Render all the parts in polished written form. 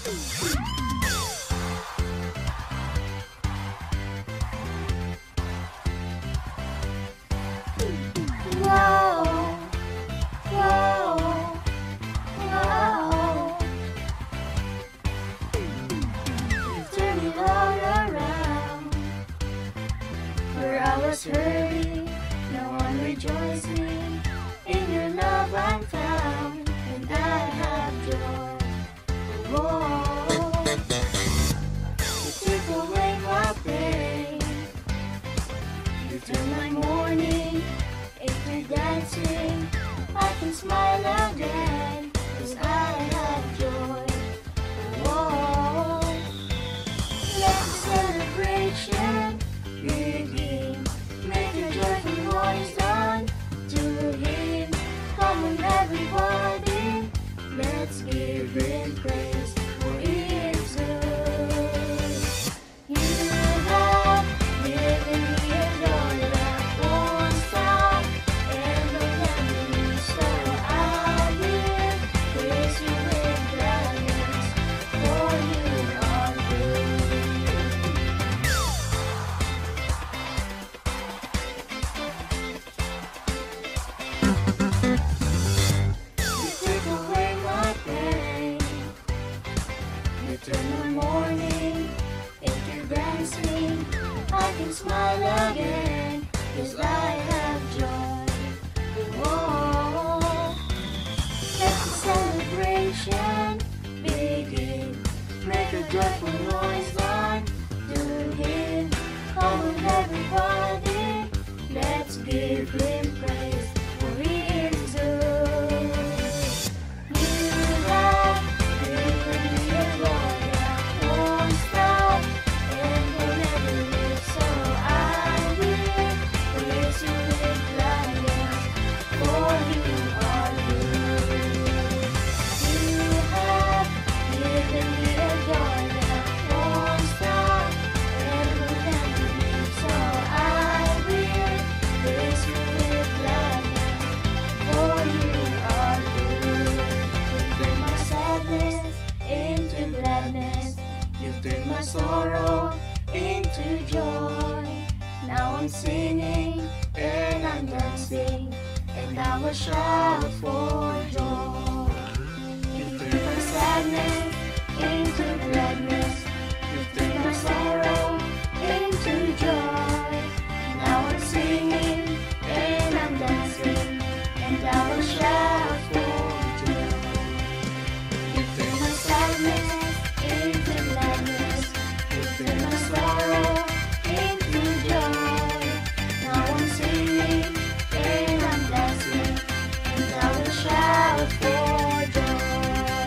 Whoa, whoa, whoa. You turn it all around. Where I was hurting, no one rejoiced me. In your love I'm found, and I have joy. Whoa, you took away my pain. You turn my mourning into dancing. I can smile again, 'cause I have joy. Whoa, let the celebration begin. Make a joyful noise unto Him. Come on everybody, let's give Him praise, for He is good. You have given me a joy that won't stop and will never leave. So I will praise You with gladness, for You are good. You take away my pain. You turn my mourning into dancing. I can smile again, 'cause I have joy. Whoa, let the celebration begin. Make a joyful noise unto Him. Come on everybody, let's give Him praise, for He is good. You have given me a joy that won't stop and will never leave. So I will praise You with gladness, for You are good. You have given me a joy that won't stop and will never leave. So I will praise You with gladness, for You are good. You turn my sadness into gladness. You turn my sorrow into joy. Now I'm singing and I'm dancing, and I will shout for joy. You turn my sadness into gladness. You turn my sorrow into joy. Now I'm singing and I'm dancing, and I will shout for joy. You turn my sadness into gladness. You turn my sorrow into joy. Now I'm singing and I'm dancing, and I will shout for joy.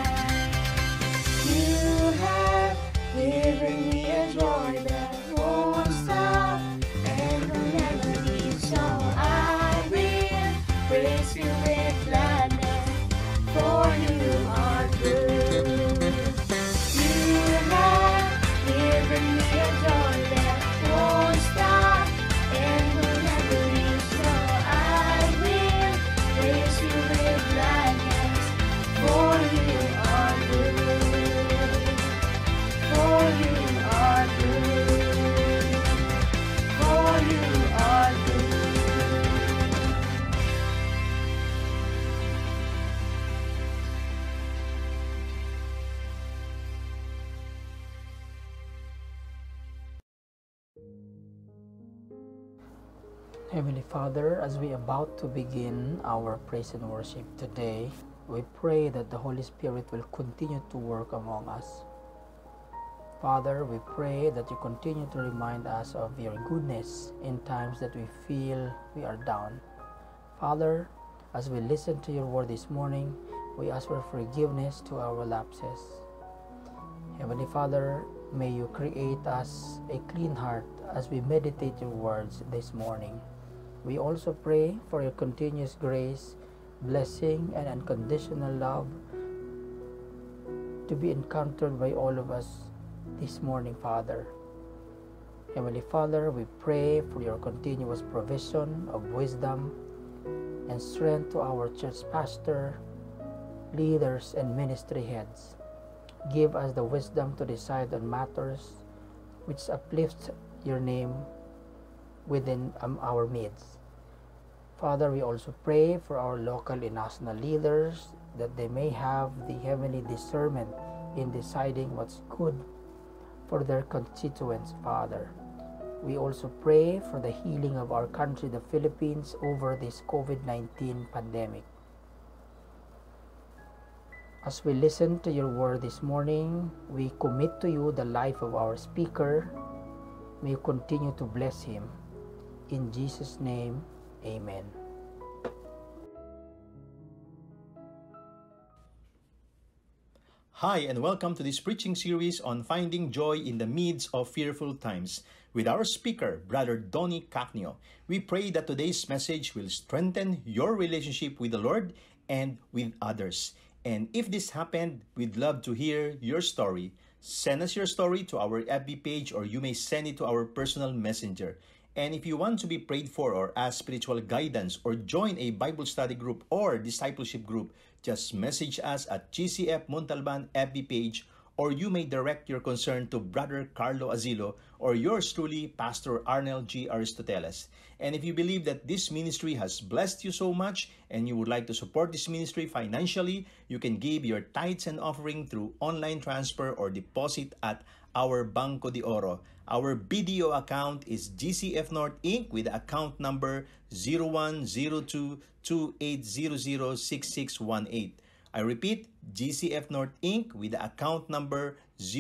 You have given me a joy that won't stop and will never leave. So I will praise You with gladness, for You are good. You have given me a joy that won't stop and will never leave. So I will praise You with gladness, for You are good. For You are good. For You are good. Heavenly Father, as we about to begin our praise and worship today, we pray that the Holy Spirit will continue to work among us. Father, we pray that You continue to remind us of Your goodness in times that we feel we are down. Father, as we listen to Your word this morning, we ask for forgiveness to our lapses. Heavenly Father, may You create us a clean heart as we meditate Your words this morning. We also pray for Your continuous grace, blessing, and unconditional love to be encountered by all of us this morning, Father. Heavenly Father, we pray for Your continuous provision of wisdom and strength to our church pastor, leaders, and ministry heads. Give us the wisdom to decide on matters which uplift your name within our midst. Father, we also pray for our local and national leaders that they may have the heavenly discernment in deciding what's good for their constituents, Father. We also pray for the healing of our country, the Philippines, over this COVID-19 pandemic. As we listen to your word this morning, we commit to you the life of our speaker. May you continue to bless him. In Jesus' name, amen. Hi, and welcome to this preaching series on finding joy in the midst of fearful times with our speaker, Brother Donnie Cacnio. We pray that today's message will strengthen your relationship with the Lord and with others. And if this happened, we'd love to hear your story. Send us your story to our FB page, or you may send it to our personal messenger. And if you want to be prayed for or ask spiritual guidance or join a Bible study group or discipleship group, just message us at GCF Montalban FB page, or you may direct your concern to Brother Carlo Azilo or yours truly, Pastor Arnel G. Aristoteles. And if you believe that this ministry has blessed you so much and you would like to support this ministry financially, you can give your tithes and offering through online transfer or deposit at our Banco de Oro. Our BDO account is GCF North Inc. with account number 010228006618. I repeat, GCF North Inc. with the account number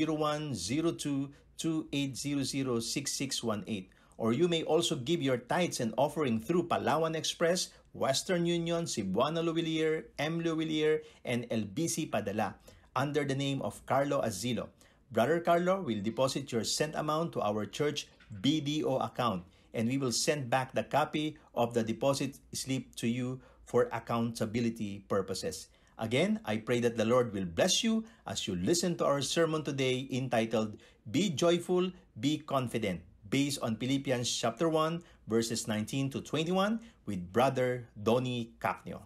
010228006618. Or you may also give your tithes and offering through Palawan Express, Western Union, Cebuano Luwilier, M. Luwilier, and LBC Padala under the name of Carlo Azilo. Brother Carlo will deposit your sent amount to our church BDO account, and we will send back the copy of the deposit slip to you for accountability purposes. Again, I pray that the Lord will bless you as you listen to our sermon today entitled, Be Joyful, Be Confident, based on Philippians chapter 1, verses 19 to 21 with Brother Donnie Cacnio.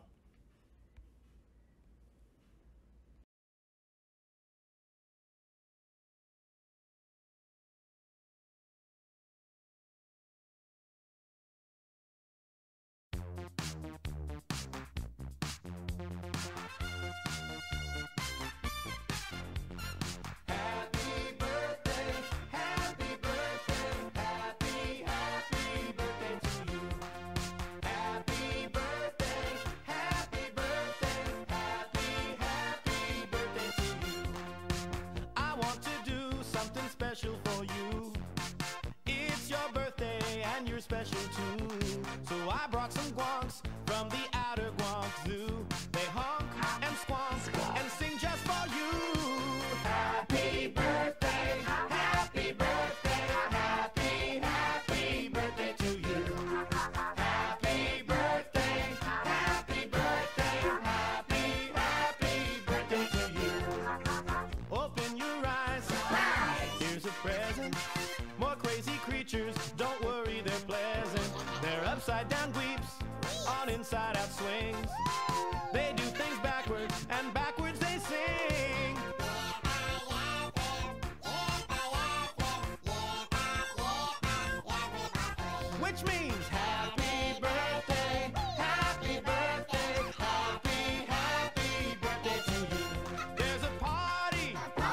For you, it's your birthday and you're special too. So I brought some guanks from the outer Guank Zoo. They honk and squonk and sing just for you. Happy birthday, happy birthday, happy, happy birthday to you. Happy birthday, happy birthday, happy, happy birthday to you. Open your eyes. Here's a present. More crazy creatures, don't worry, they're pleasant. They're upside down dweebs on inside out swings. They do things backwards, and backwards they sing. Which means happy birthday, happy birthday, happy, happy birthday to you. There's a party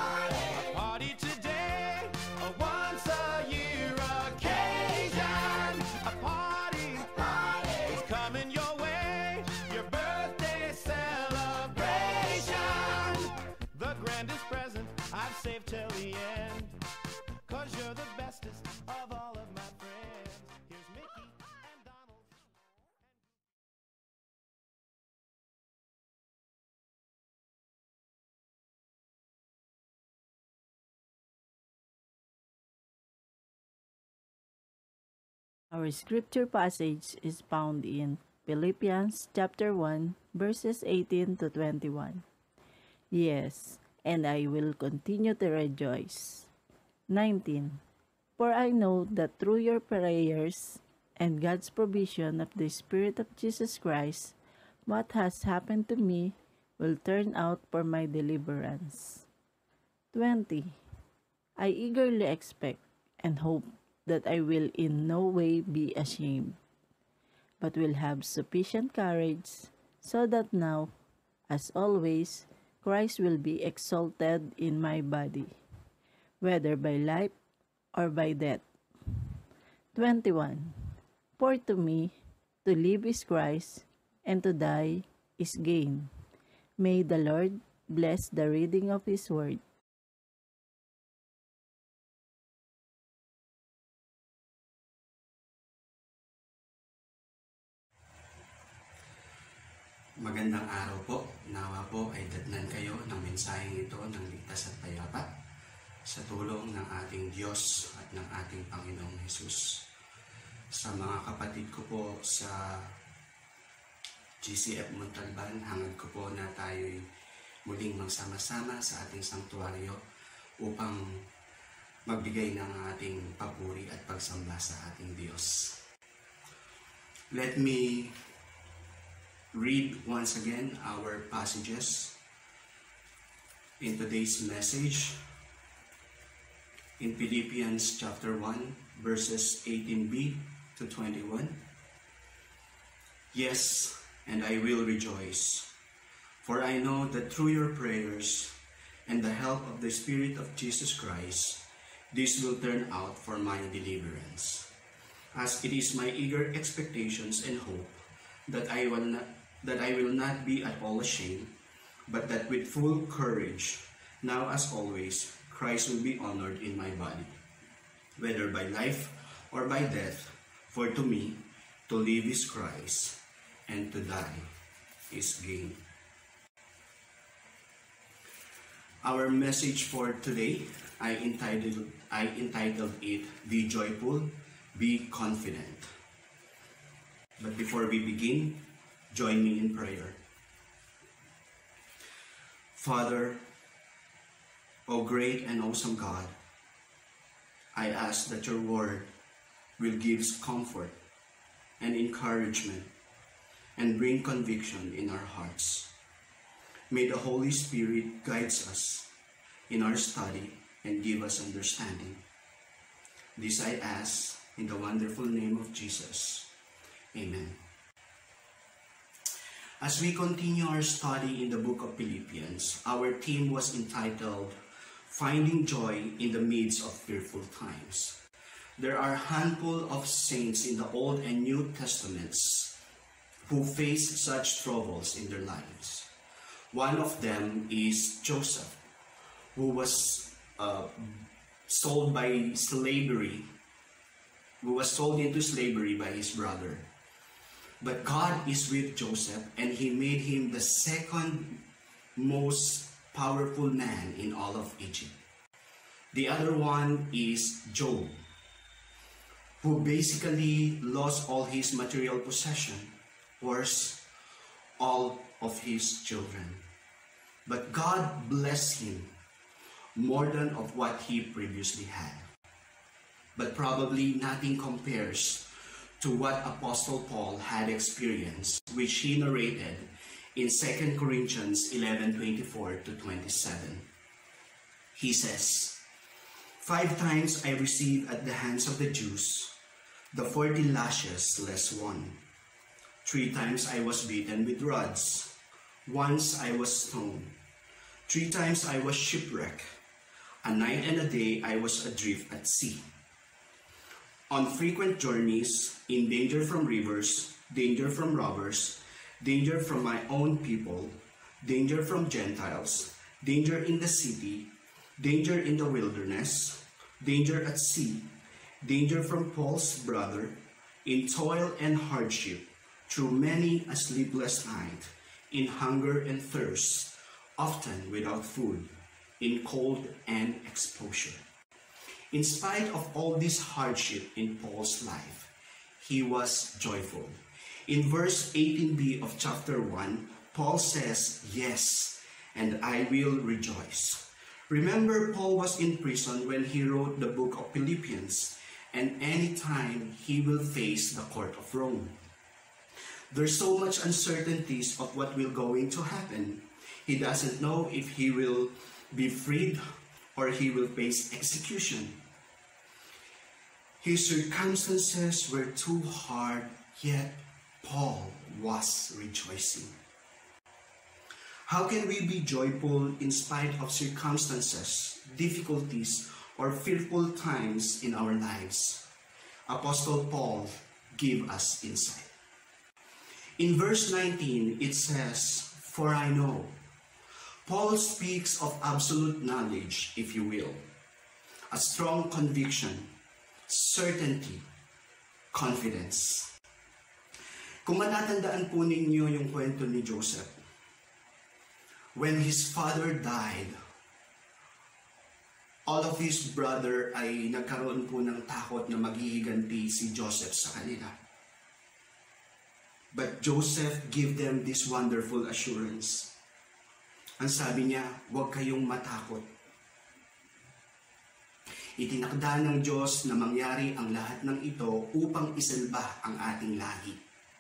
today, a once a year occasion. A party is coming your way, your birthday celebration. The grandest present I've saved till the end, 'cause you're the bestest of all of my friends. Here's Mickey and Donald. Our scripture passage is found in Philippians chapter 1, verses 18 to 21. Yes, and I will continue to rejoice. 19. For I know that through your prayers and God's provision of the Spirit of Jesus Christ, what has happened to me will turn out for my deliverance. 20. I eagerly expect and hope that I will in no way be ashamed, but will have sufficient courage, so that now, as always, Christ will be exalted in my body, whether by life or by death. 21. For to me, to live is Christ, and to die is gain. May the Lord bless the reading of His Word. Magandang araw po. Nawa po ay datnan kayo ng mensaheng ito ng ligtas at payapa sa tulong ng ating Diyos at ng ating Panginoong Hesus. Sa mga kapatid ko po sa GCF Montalban, hangad ko po na tayo'y muling magsama-sama sa ating sanktuaryo upang magbigay ng ating papuri at pagsamba sa ating Diyos. Let me read once again our passages in today's message in Philippians chapter 1 verses 18b to 21. Yes, and I will rejoice, for I know that through your prayers and the help of the Spirit of Jesus Christ, this will turn out for my deliverance, as it is my eager expectations and hope that I will not be at all ashamed, but that with full courage, now as always, Christ will be honored in my body, whether by life or by death. For to me, to live is Christ, and to die is gain. Our message for today, I entitled it, Be Joyful, Be Confident. But before we begin, join me in prayer. Father, O great and awesome God, I ask that your word will give comfort and encouragement and bring conviction in our hearts. May the Holy Spirit guide us in our study and give us understanding. This I ask in the wonderful name of Jesus. Amen. As we continue our study in the book of Philippians, our theme was entitled, Finding Joy in the Midst of Fearful Times. There are a handful of saints in the Old and New Testaments who faced such troubles in their lives. One of them is Joseph, who was sold into slavery by his brother. But God is with Joseph, and he made him the second most powerful man in all of Egypt. The other one is Job, who basically lost all his material possession, worse, all of his children. But God blessed him more than of what he previously had. But probably nothing compares to what Apostle Paul had experienced, which he narrated in 2 Corinthians 11:24 to 27. He says, 5 times I received at the hands of the Jews the 40 lashes less one. 3 times I was beaten with rods. Once I was stoned. 3 times I was shipwrecked. A night and a day I was adrift at sea. On frequent journeys, in danger from rivers, danger from robbers, danger from my own people, danger from Gentiles, danger in the city, danger in the wilderness, danger at sea, danger from Paul's brother, in toil and hardship, through many a sleepless night, in hunger and thirst, often without food, in cold and exposure. In spite of all this hardship in Paul's life, he was joyful. In verse 18b of chapter 1, Paul says, Yes, and I will rejoice. Remember, Paul was in prison when he wrote the book of Philippians, and anytime he will face the court of Rome. There's so much uncertainties of what will going to happen. He doesn't know if he will be freed or he will face execution. His circumstances were too hard, yet Paul was rejoicing. How can we be joyful in spite of circumstances, difficulties, or fearful times in our lives? Apostle Paul gave us insight. In verse 19, it says, "For I know." Paul speaks of absolute knowledge, if you will, a strong conviction, certainty, confidence. Kung matatandaan po ninyo yung kwento ni Joseph, when his father died, all of his brother ay nagkaroon po ng takot na maghihiganti si Joseph sa kanila. But Joseph gave them this wonderful assurance. Ang sabi niya, huwag kayong matakot. Itinakda ng Diyos na mangyari ang lahat ng ito upang isalba ang ating lahi.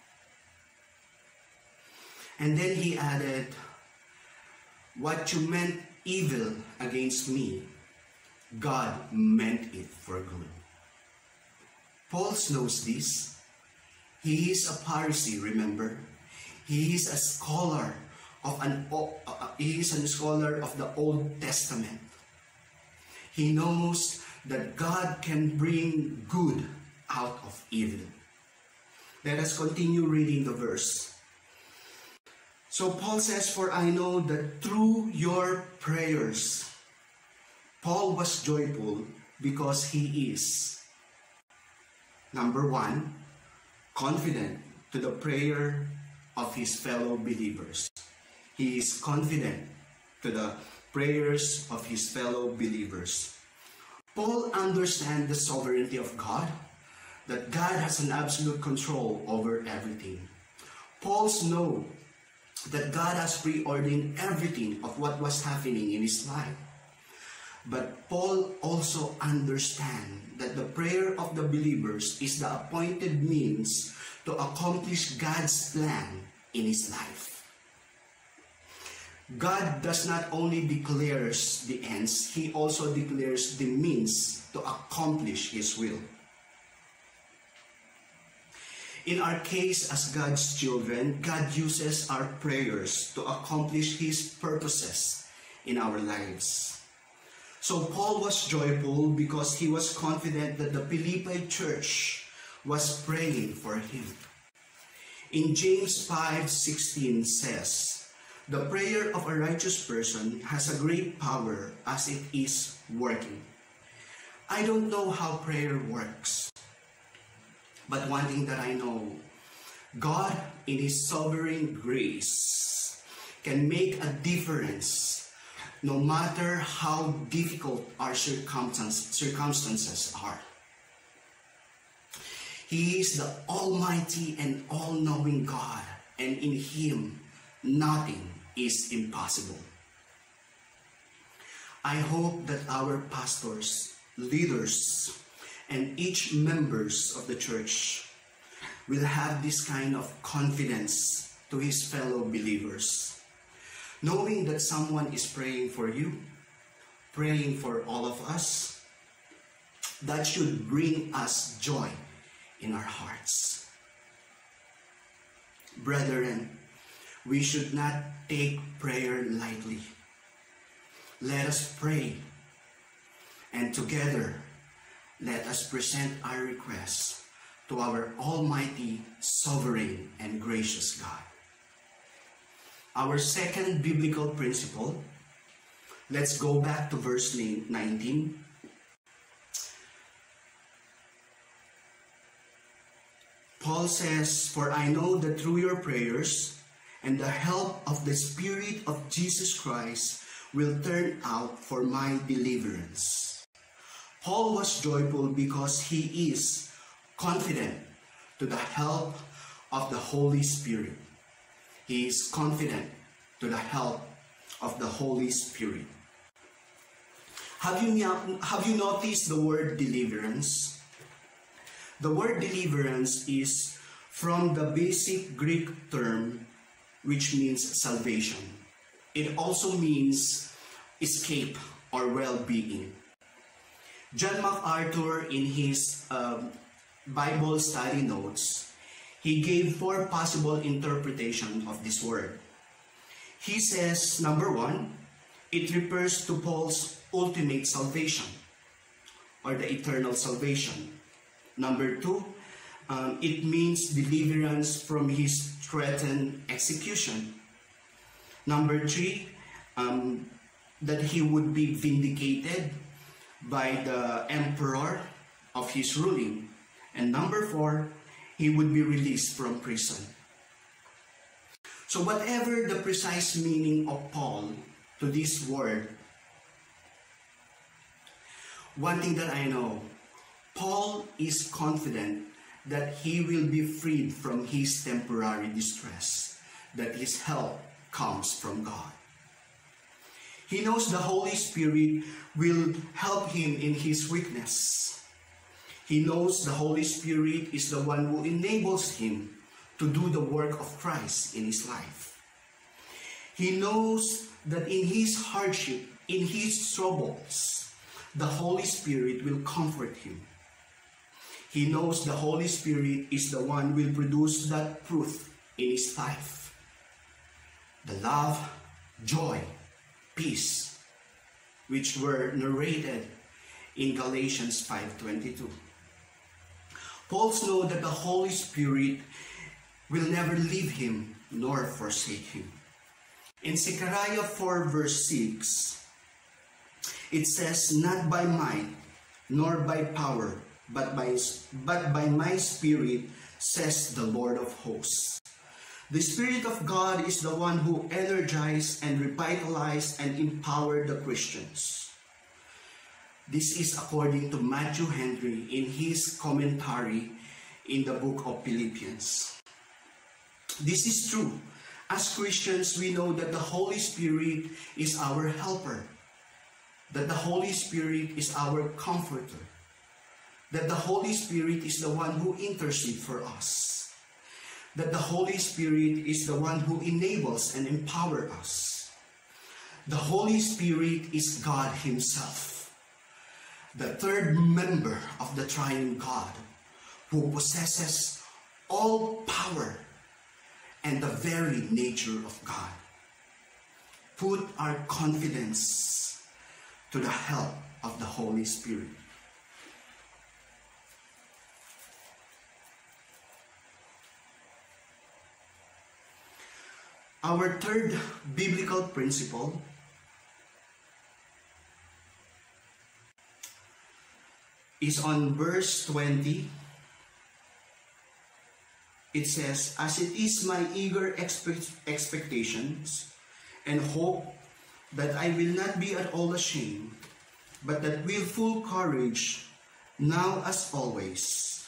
And then he added, "What you meant evil against me, God meant it for good." Paul knows this. He is a Pharisee, remember? He is a scholar of the Old Testament. He knows that God can bring good out of evil. Let us continue reading the verse. So Paul says, "For I know that through your prayers," Paul was joyful because he is, number one, confident to the prayer of his fellow believers. He is confident to the prayers of his fellow believers. Paul understands the sovereignty of God, that God has an absolute control over everything. Paul knows that God has preordained everything of what was happening in his life. But Paul also understands that the prayer of the believers is the appointed means to accomplish God's plan in his life. God does not only declares the ends, he also declares the means to accomplish his will. In our case as God's children, God uses our prayers to accomplish his purposes in our lives. So Paul was joyful because he was confident that the Philippi church was praying for him. In James 5:16 says, "The prayer of a righteous person has a great power as it is working." I don't know how prayer works, but one thing that I know, God in his sovereign grace can make a difference no matter how difficult our circumstances are. He is the almighty and all-knowing God, and in him, nothing is impossible. I hope that our pastors, leaders, and each members of the church will have this kind of confidence to his fellow believers. Knowing that someone is praying for you, praying for all of us, that should bring us joy in our hearts. Brethren, we should not take prayer lightly. Let us pray, and together, let us present our requests to our almighty, sovereign, and gracious God. Our second biblical principle, let's go back to verse 19. Paul says, "For I know that through your prayers and the help of the Spirit of Jesus Christ will turn out for my deliverance." Paul was joyful because he is confident to the help of the Holy Spirit. He is confident to the help of the Holy Spirit. Have you noticed the word deliverance? The word deliverance is from the basic Greek term which means salvation. It also means escape or well-being. John MacArthur, in his Bible study notes, he gave 4 possible interpretations of this word. He says, number 1, it refers to Paul's ultimate salvation, or the eternal salvation. Number 2, it means deliverance from his threatened execution. Number 3, that he would be vindicated by the emperor of his ruling. And number 4, he would be released from prison. So whatever the precise meaning of Paul to this word, one thing that I know, Paul is confident that he will be freed from his temporary distress, that his help comes from God. He knows the Holy Spirit will help him in his weakness. He knows the Holy Spirit is the one who enables him to do the work of Christ in his life. He knows that in his hardship, in his troubles, the Holy Spirit will comfort him. He knows the Holy Spirit is the one who will produce that fruit in his life. The love, joy, peace, which were narrated in Galatians 5:22. Paul knows that the Holy Spirit will never leave him nor forsake him. In Zechariah 4 verse 6, it says, "Not by might nor by power, but by my Spirit, says the Lord of hosts." The Spirit of God is the one who energized and revitalized and empowered the Christians. This is according to Matthew Henry in his commentary in the book of Philippians. This is true. As Christians, we know that the Holy Spirit is our helper, that the Holy Spirit is our comforter, that the Holy Spirit is the one who intercedes for us, that the Holy Spirit is the one who enables and empowers us. The Holy Spirit is God Himself, the third member of the triune God, who possesses all power and the very nature of God. Put our confidence to the help of the Holy Spirit. Our third biblical principle is on verse 20. It says, "As it is my eager expectations and hope that I will not be at all ashamed, but that with full courage, now as always,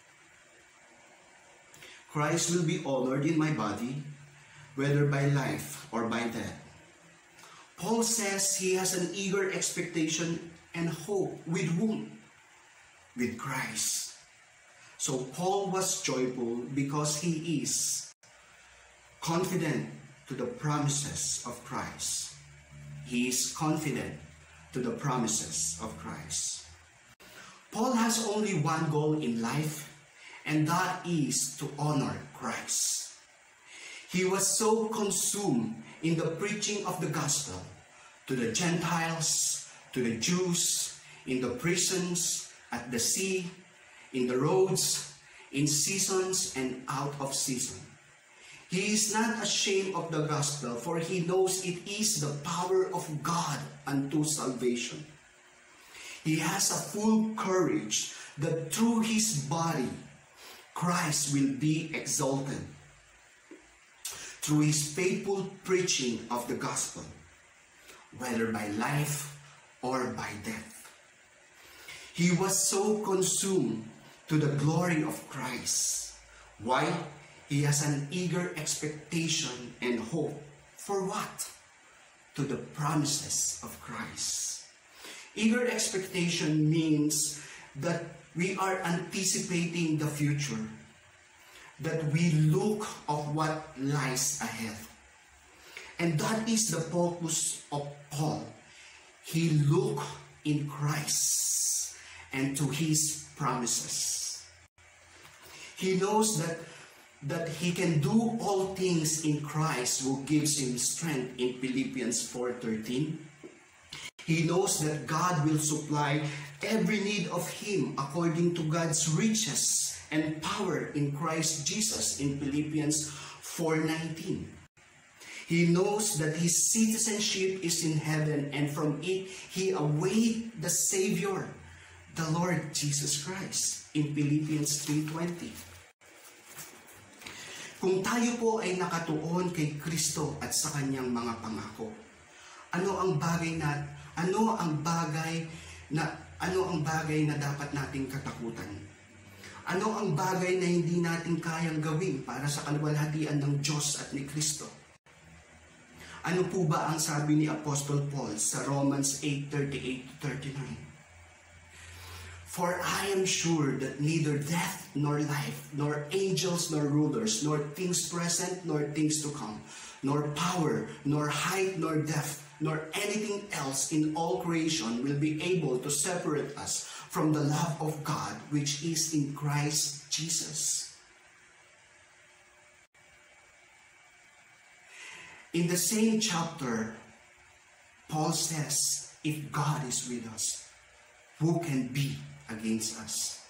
Christ will be honored in my body, whether by life or by death." Paul says he has an eager expectation and hope. With whom? With Christ. So Paul was joyful because he is confident to the promises of Christ. He is confident to the promises of Christ. Paul has only one goal in life, and that is to honor Christ. He was so consumed in the preaching of the gospel to the Gentiles, to the Jews, in the prisons, at the sea, in the roads, in seasons and out of season. He is not ashamed of the gospel, for he knows it is the power of God unto salvation. He has a full courage that through his body, Christ will be exalted. Through his faithful preaching of the gospel, whether by life or by death. He was so consumed to the glory of Christ. Why? He has an eager expectation and hope. For what? To the promises of Christ. Eager expectation means that we are anticipating the future, that we look of what lies ahead. And that is the focus of Paul. he looked in Christ and to his promises. He knows that he can do all things in Christ who gives him strength in Philippians 4:13. He knows that God will supply every need of him according to God's riches and power in Christ Jesus in Philippians 4:19. He knows that his citizenship is in heaven, and from it he awaits the Savior, the Lord Jesus Christ in Philippians 3:20. Kung tayo po ay nakatuon kay Kristo at sa kanyang mga pangako, ano ang bagay na dapat nating katakutan? Ano ang bagay na hindi natin kayang gawin para sa kaluwalhatian ng Diyos at ni Kristo? Ano po ba ang sabi ni Apostol Paul sa Romans 8:38-39? For I am sure that neither death nor life, nor angels nor rulers, nor things present nor things to come, nor power, nor height nor depth, nor anything else in all creation will be able to separate us from the love of God which is in Christ Jesus. In the same chapter, Paul says, if God is with us, who can be against us?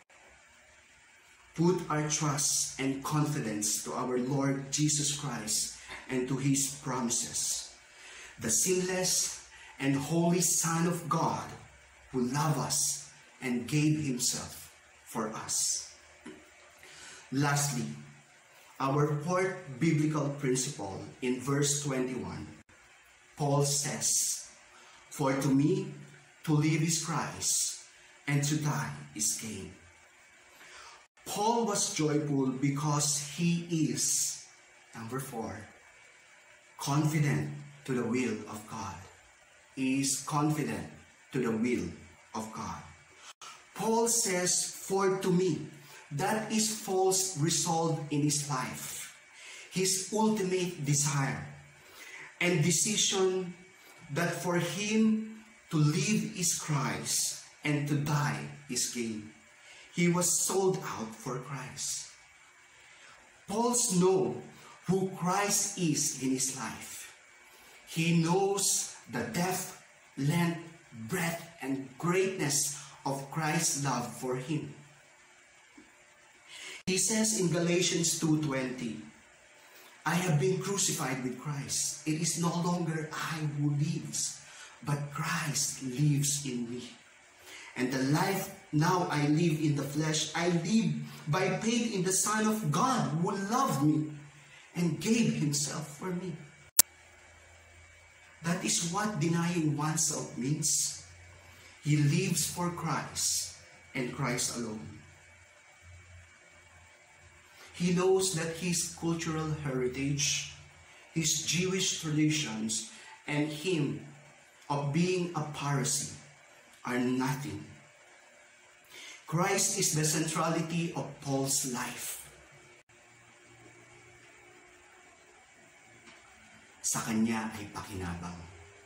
Put our trust and confidence to our Lord Jesus Christ and to his promises, the sinless and holy Son of God who loved us and gave himself for us. Lastly, our fourth biblical principle in verse 21, Paul says, for to me to live is Christ, and to die is gain. Paul was joyful because he is, number 4, confident to the will of God. He is confident to the will of God. Paul says, for to me, that is Paul's resolve in his life, his ultimate desire and decision, that for him to live is Christ and to die is gain. He was sold out for Christ. Paul knows who Christ is in his life. He knows the depth, length, breadth, and greatness of Christ's love for him. He says in Galatians 2:20, I have been crucified with Christ. It is no longer I who lives, but Christ lives in me. And the life now I live in the flesh, I live by faith in the Son of God who loved me and gave himself for me. That is what denying oneself means. He lives for Christ and Christ alone. He knows that his cultural heritage, his Jewish traditions, and him of being a Pharisee are nothing. Christ is the centrality of Paul's life. Sa kanya ay pakinabang.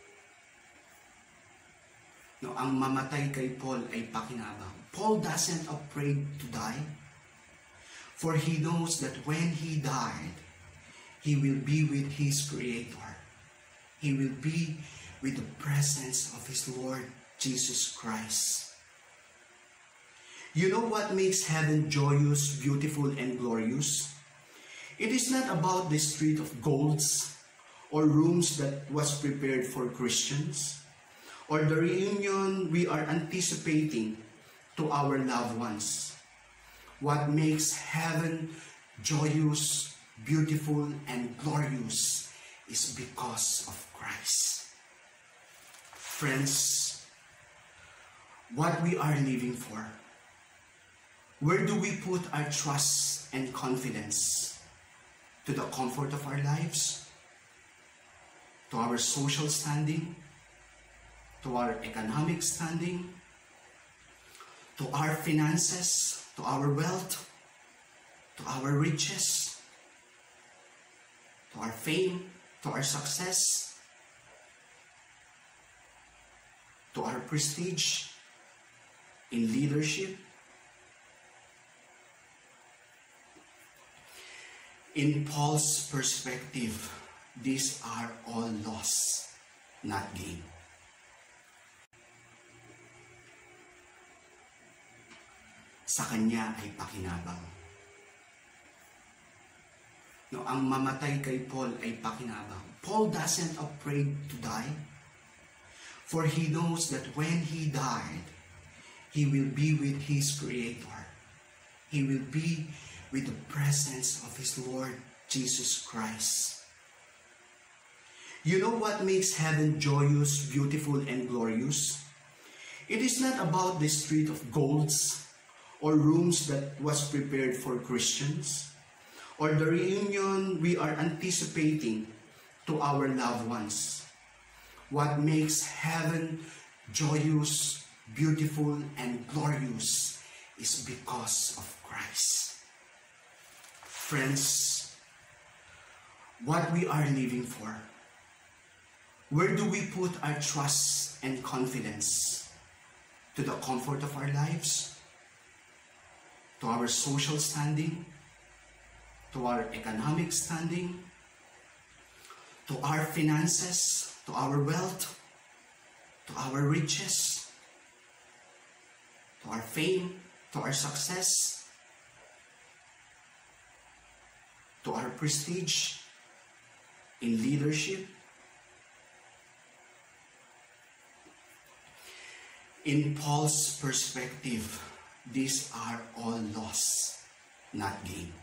No, ang mamatay kay Paul ay pakinabang. Paul doesn't afraid to die, for he knows that when he died, he will be with his Creator. He will be with the presence of his Lord Jesus Christ. You know what makes heaven joyous, beautiful, and glorious? It is not about the street of golds or rooms that was prepared for Christians, or the reunion we are anticipating to our loved ones. What makes heaven joyous, beautiful, and glorious is because of Christ. Friends, what we are living for, where do we put our trust and confidence? To the comfort of our lives? To our social standing? To our economic standing? To our finances? To our wealth? To our riches? To our fame? To our success? to our prestige in leadership. In Paul's perspective, these are all loss, not gain. Sa kanya ay pakinabang. No, ang mamatay kay Paul ay pakinabang. Paul doesn't afraid to die, for he knows that when he died, he will be with his Creator. He will be with the presence of his Lord Jesus Christ. You know what makes heaven joyous, beautiful, and glorious? It is not about the street of golds or rooms that was prepared for Christians, or the reunion we are anticipating to our loved ones. What makes heaven joyous, beautiful, and glorious is because of Christ. Friends, what we are living for, where do we put our trust and confidence? To the comfort of our lives? To our social standing? To our economic standing? To our finances? To our wealth? To our riches? To our fame? To our success? To our prestige in leadership? In Paul's perspective, these are all loss, not gain.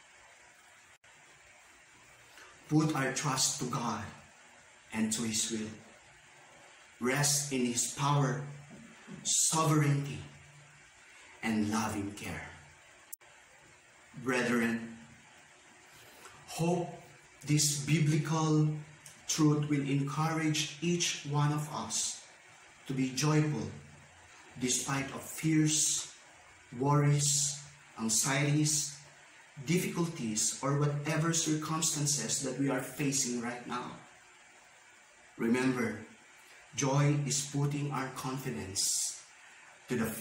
Put our trust to God and to His will. Rest in His power, sovereignty, and loving care. Brethren, hope this biblical truth will encourage each one of us to be joyful despite of fears, worries, anxieties, difficulties, or whatever circumstances that we are facing right now. Remember, joy is putting our confidence to the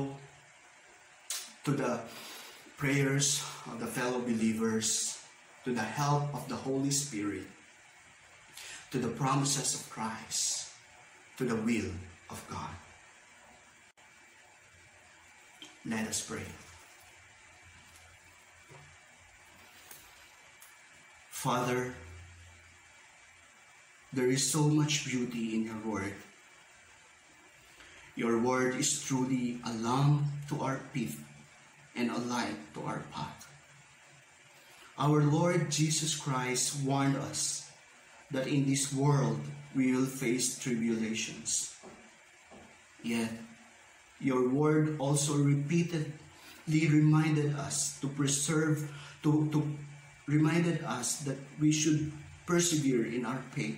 prayers of the fellow believers, to the help of the Holy Spirit, to the promises of Christ, to the will of God. Let us pray. Father, there is so much beauty in your word. Your word is truly a lamp to our feet and a light to our path. Our Lord Jesus Christ warned us that in this world we will face tribulations. Yet, your word also repeatedly reminded us reminded us that we should persevere in our faith.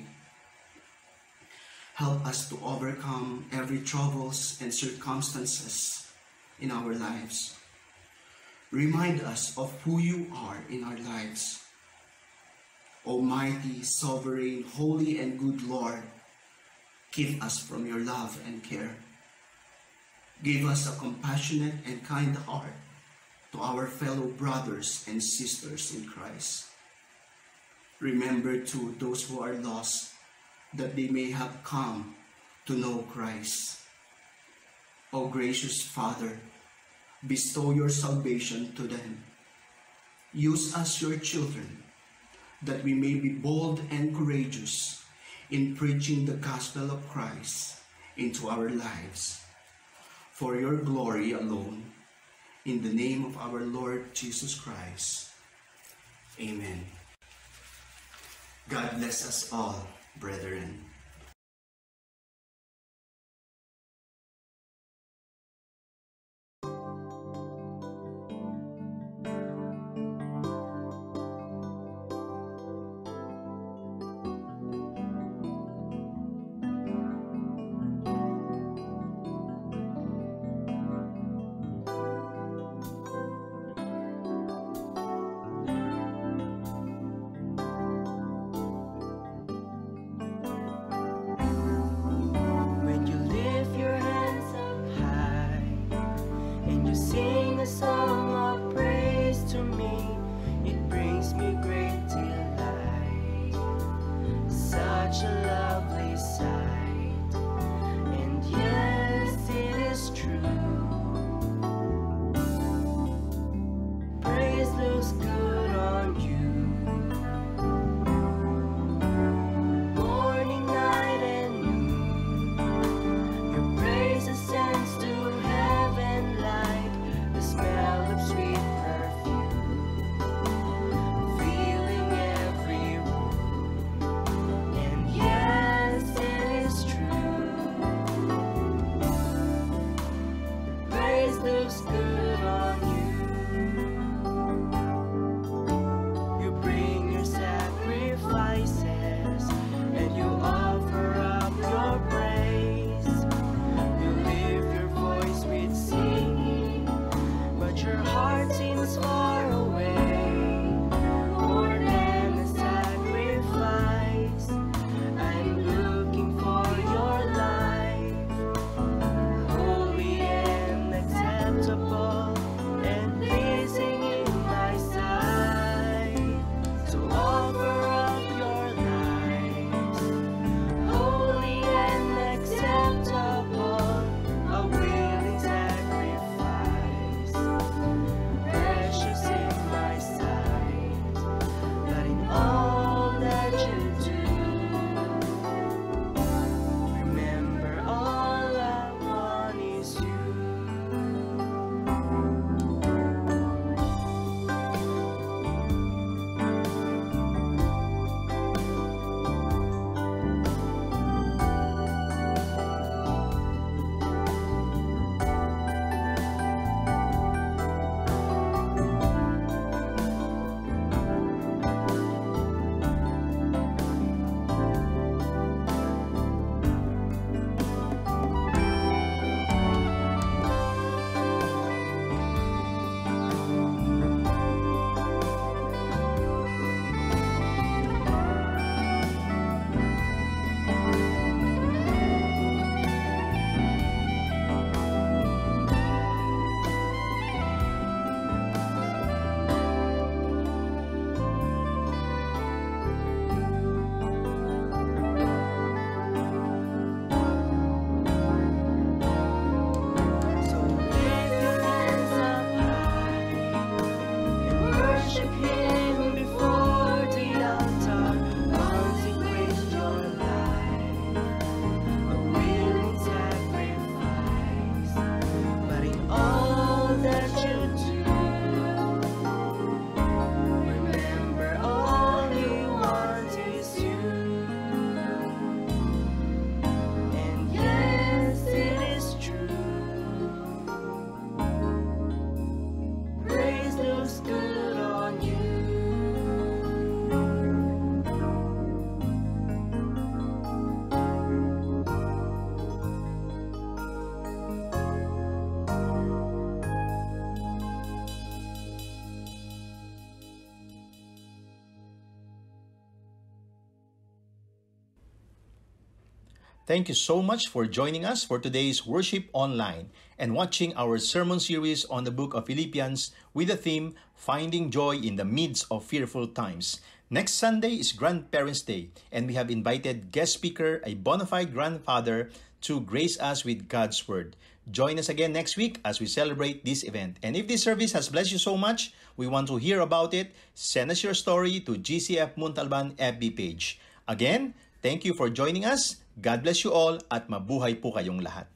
Help us to overcome every troubles and circumstances in our lives. Remind us of who you are in our lives. Almighty, sovereign, holy, and good Lord, keep us from your love and care. Give us a compassionate and kind heart to our fellow brothers and sisters in Christ. Remember too those who are lost, that they may have come to know Christ. O gracious Father, bestow your salvation to them. Use us, your children, that we may be bold and courageous in preaching the gospel of Christ into our lives. For your glory alone, in the name of our Lord Jesus Christ. Amen. God bless us all, brethren. Thank you so much for joining us for today's Worship Online and watching our sermon series on the book of Philippians with the theme, Finding Joy in the Midst of Fearful Times. Next Sunday is Grandparents' Day, and we have invited guest speaker, a bona fide grandfather, to grace us with God's Word. Join us again next week as we celebrate this event. And if this service has blessed you so much, we want to hear about it. Send us your story to GCF Montalban FB page. Again, thank you for joining us. God bless you all at mabuhay po kayong lahat.